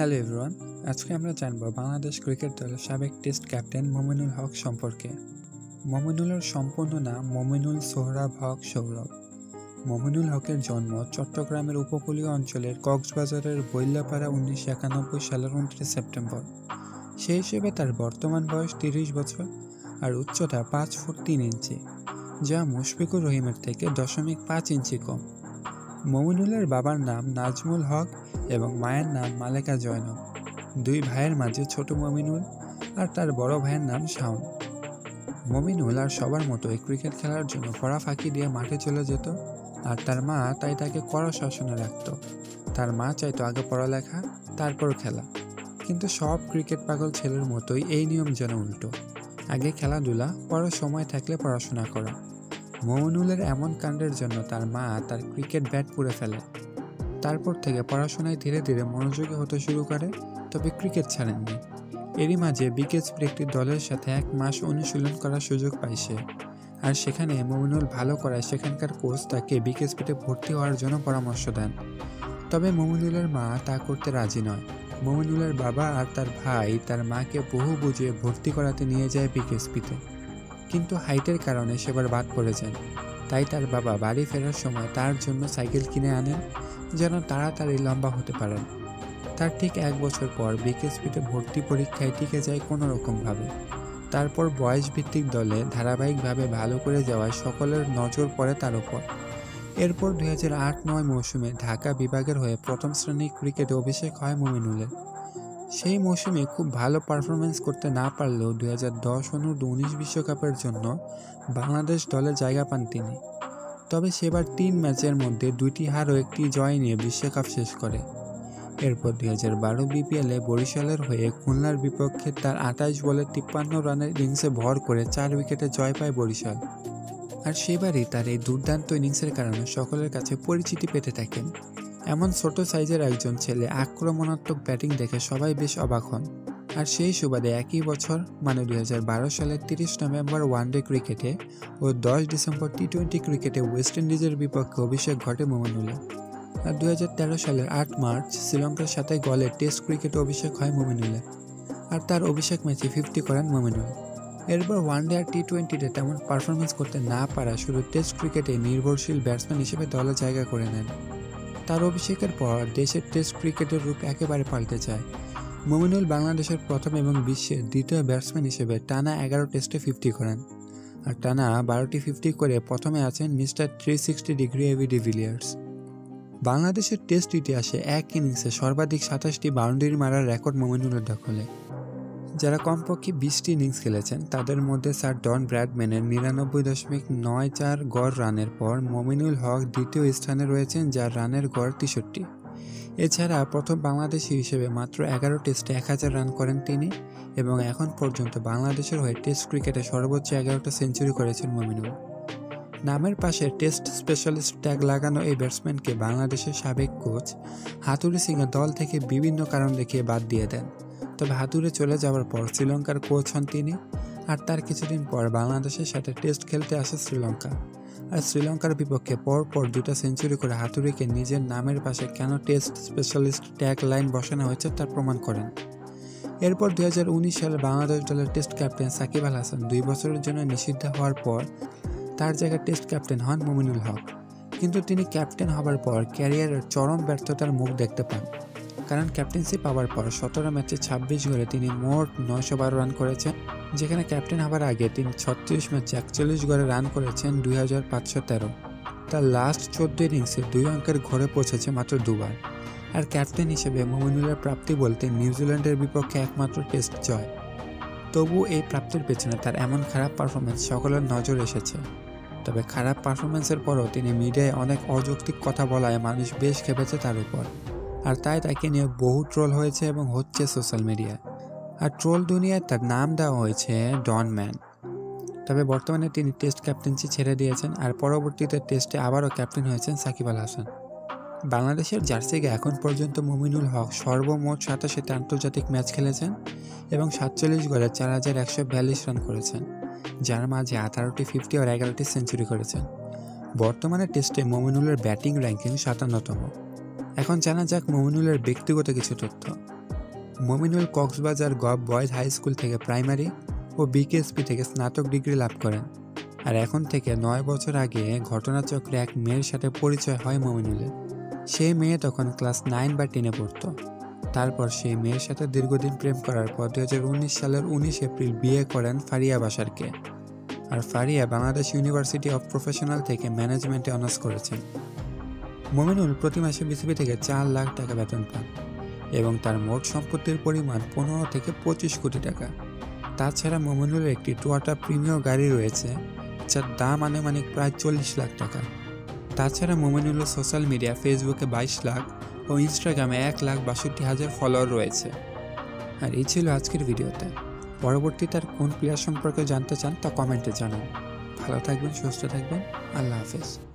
Hello everyone, আজকে আমরা জানব বাংলাদেশ ক্রিকেট দলের সাবেক টেস্ট ক্যাপ্টেন মমিনুল হক সম্পর্কে। মমিনুলের সম্পূর্ণ নাম মমিনুল সোহরাব হক সৌরভ। মমিনুল হকের জন্ম চট্টগ্রামের উপকূলীয় অঞ্চলের কক্সবাজারের বৈল্যাপাড়া 1991 সালের 29 সেপ্টেম্বর। সেই হিসেবে তার বর্তমান বয়স 30 বছর আর উচ্চতা 5 ফুট 3 ইঞ্চি, যা মুশফিকুর রহিমের থেকে 0.5 ইঞ্চি কম। মমিনুলের বাবার নাম নাজমুল হক এবং মায়ের নাম মালেকা জয়নব। দুই ভাইয়ের মাঝে ছোট মমিনুল আর তার বড় ভাইয়ের নাম শাওন। মমিনুল আর সবার মতোই ক্রিকেট খেলার জন্য পড়া ফাঁকি দিয়ে মাঠে চলে যেত, আর তার মা তাই তাকে কড়া শাসনে রাখত। তার মা চাইতো আগে পড়ালেখা, তারপর খেলা, কিন্তু সব ক্রিকেট পাগল ছেলের মতোই এই নিয়ম যেন উল্টো, আগে খেলাধুলা, পরে সময় থাকলে পড়াশোনা করা। মমিনুলের এমন কাণ্ডের জন্য তার মা তার ক্রিকেট ব্যাট পুড়ে ফেলে। তারপর থেকে পড়াশোনায় ধীরে ধীরে মনোযোগী হতে শুরু করে, তবে ক্রিকেট ছাড়েননি। এরই মাঝে বিকেএসপির একটি দলের সাথে 1 মাস অনুশীলন করার সুযোগ পায় সে, আর সেখানে মমিনুল ভালো করায় সেখানকার কোচ তাকে বিকেএসপিতে ভর্তি হওয়ার জন্য পরামর্শ দেন। তবে মমিনুলের মা তা করতে রাজি নয়। মমিনুলের বাবা আর তার ভাই তার মাকে বহু বুঝিয়ে ভর্তি করাতে নিয়ে যায় বিকেএসপিতে, কিন্তু হাইটের কারণে সেবার বাদ পড়ে যান। তাই তার বাবা বাড়ি ফেরার সময় তার জন্য সাইকেল কিনে আনেন, যেন তাড়াতাড়ি লম্বা হতে পারেন। তার ঠিক 1 বছর পর বিকেএসপিতে ভর্তি পরীক্ষায় টিকে যায় কোনো রকমভাবে। তারপর বয়সভিত্তিক দলে ধারাবাহিকভাবে ভালো করে যাওয়ায় সকলের নজর পড়ে তার উপর। এরপর 2008-09 মৌসুমে ঢাকা বিভাগের হয়ে প্রথম শ্রেণীর ক্রিকেটে অভিষেক হয় মমিনুলের। সেই মৌসুমে খুব ভালো পারফরমেন্স করতে না পারলেও 2010 অনূর্ধ্ব-19 বিশ্বকাপের জন্য বাংলাদেশ দলে জায়গা পান তিনি। তবে সেবার 3 ম্যাচের মধ্যে 2টি হার ও 1টি জয় নিয়ে বিশ্বকাপ শেষ করে। এরপর 2012 বিপিএলে বরিশালের হয়ে খুলনার বিপক্ষে তার 28 বলে 53 রানের ইনিংসে ভর করে 4 উইকেটে জয় পায় বরিশাল। আর সেবারই তার এই দুর্দান্ত ইনিংসের কারণে সকলের কাছে পরিচিতি পেতে থাকেন। এমন ছোট সাইজের একজন ছেলে আক্রমণাত্মক ব্যাটিং দেখে সবাই বেশ অবাক হন। আর সেই সুবাদে একই বছর মানে 2012 সালের 30 নভেম্বর ওয়ানডে ক্রিকেটে ও 10 ডিসেম্বর টি-20 ক্রিকেটে ওয়েস্ট ইন্ডিজের বিপক্ষে অভিষেক ঘটে মমিনুলের। আর 2013 সালের 8 মার্চ শ্রীলঙ্কার সাথে গলে টেস্ট ক্রিকেটে অভিষেক হয় মমিনুলের, আর তার অভিষেক ম্যাচে 50 করেন মমিনুল। এরপর ওয়ানডে আর টি-20তে তেমন পারফরমেন্স করতে না পারা শুধু টেস্ট ক্রিকেটে নির্ভরশীল ব্যাটসম্যান হিসেবে দলে জায়গা করে নেন। তার অভিষেকের পর দেশের টেস্ট ক্রিকেটের রূপ একেবারে পাল্টে যায়। মমিনুল বাংলাদেশের প্রথম এবং বিশ্বের দ্বিতীয় ব্যাটসম্যান হিসেবে টানা 11 টেস্টে 50 করেন, আর টানা 12টি 50 করে প্রথমে আছেন মিস্টার 360 ডিগ্রি এবি ডিভিলিয়ার্স। বাংলাদেশের টেস্ট ইতিহাসে এক ইনিংসে সর্বাধিক 27টি বাউন্ডারি মারার রেকর্ড মমিনুলের দখলে। যারা কমপক্ষে 20টি ইনিংস খেলেছেন তাদের মধ্যে স্যার ডন ব্র্যাডম্যানের 99.94 গড় রানের পর মমিনুল হক দ্বিতীয় স্থানে রয়েছেন, যার রানের গড় 63। এছাড়া প্রথম বাংলাদেশি হিসেবে মাত্র 11 টেস্টে 1000 রান করেন তিনি, এবং এখন পর্যন্ত বাংলাদেশের হয়ে টেস্ট ক্রিকেটে সর্বোচ্চ 11টা সেঞ্চুরি করেছেন মমিনুল। নামের পাশে টেস্ট স্পেশালিস্ট ট্যাগ লাগানো এই ব্যাটসম্যানকে বাংলাদেশের সাবেক কোচ হাতুড়ি সিংহ দল থেকে বিভিন্ন কারণ দেখিয়ে বাদ দিয়ে দেন। তবে হাতুড়ে চলে যাওয়ার পর শ্রীলঙ্কার কোচ হন তিনি, আর তার কিছুদিন পর বাংলাদেশের সাথে টেস্ট খেলতে আসে শ্রীলঙ্কা। আর শ্রীলঙ্কার বিপক্ষে পরপর 2টা সেঞ্চুরি করে হাতুড়িকে নিজের নামের পাশে কেন টেস্ট স্পেশালিস্ট ট্যাগ লাইন বসানো হয়েছে তার প্রমাণ করেন। এরপর 2019 সালে বাংলাদেশ দলের টেস্ট ক্যাপ্টেন সাকিব আল হাসান 2 বছরের জন্য নিষিদ্ধ হওয়ার পর তার জায়গায় টেস্ট ক্যাপ্টেন হন মমিনুল হক। কিন্তু তিনি ক্যাপ্টেন হবার পর ক্যারিয়ারের চরম ব্যর্থতার মুখ দেখতে পান, কারণ ক্যাপ্টেন্সি পাওয়ার পর 17 ম্যাচে 26 গড়ে তিনি মোট 912 রান করেছেন, যেখানে ক্যাপ্টেন হবার আগে তিনি 36 ম্যাচে 41 গড়ে রান করেছেন 2513। তার লাস্ট 14 ইনিংসে 2 অঙ্কের ঘরে পৌঁছেছে মাত্র 2 বার। আর ক্যাপ্টেন হিসেবে মমিনুলের প্রাপ্তি বলতে নিউজিল্যান্ডের বিপক্ষে একমাত্র টেস্ট জয়। তবু এই প্রাপ্তির পেছনে তার এমন খারাপ পারফরমেন্স সকলের নজর এসেছে। তবে খারাপ পারফরমেন্সের পরও তিনি মিডিয়ায় অনেক অযৌক্তিক কথা বলায় মানুষ বেশ খেপেছে তার উপর, আর তাই তাকে নিয়ে বহু ট্রোল হয়েছে এবং হচ্ছে সোশ্যাল মিডিয়ায়। আর ট্রোল দুনিয়ায় তার নাম দেওয়া হয়েছে ডন ম্যান। তবে বর্তমানে তিনি টেস্ট ক্যাপ্টেন্সি ছেড়ে দিয়েছেন, আর পরবর্তীতে টেস্টে আবারও ক্যাপ্টেন হয়েছেন সাকিব আল হাসান। বাংলাদেশের জার্সিকে এখন পর্যন্ত মমিনুল হক সর্বমোট 87 আন্তর্জাতিক ম্যাচ খেলেছেন এবং 47 গড়ে 4142 রান করেছেন, যার মাঝে 18টি 50 আর 11টি সেঞ্চুরি করেছেন। বর্তমানে টেস্টে মমিনুলের ব্যাটিং র্যাঙ্কিং 57তম। এখন জানা যাক মমিনুলের ব্যক্তিগত কিছু তথ্য। Mominul Cox's Bazar govt boys high school থেকে প্রাইমারি ও বিকেএসপি থেকে স্নাতক ডিগ্রি লাভ করেন। আর এখন থেকে 9 বছর আগে ঘটনাচক্রে এক মেয়ের সাথে পরিচয় হয় মমিনুলের। সেই মেয়ে তখন ক্লাস 9 বা 10-এ পড়তো। তারপর সেই মেয়ের সাথে দীর্ঘদিন প্রেম করার পর 2019 সালের 19 এপ্রিল বিয়ে করেন ফারিয়া বাশারকে। আর Faria Bangladesh university of professional থেকে ম্যানেজমেন্টে অনার্স করেছেন। মমিনুল প্রতি মাসে বিসিবি থেকে 4 লাখ টাকা বেতন পান এবং তার মোট সম্পত্তির পরিমাণ 15 থেকে 25 কোটি টাকা। তাছাড়া মমিনুলের একটি টয়োটা প্রিমিয়ার গাড়ি রয়েছে, যার দাম আনুমানিক প্রায় 40 লাখ টাকা। তাছাড়া মমিনুলের সোশ্যাল মিডিয়া ফেসবুকে 22 লাখ ও ইনস্টাগ্রামে 1,62,000 ফলোয়ার রয়েছে। আর এই ছিল আজকের ভিডিওতে। পরবর্তীতে আর কোন প্লেয়ার সম্পর্কে জানতে চান তা কমেন্টে জানান। ভালো থাকবেন, সুস্থ থাকবেন, আল্লাহ হাফেজ।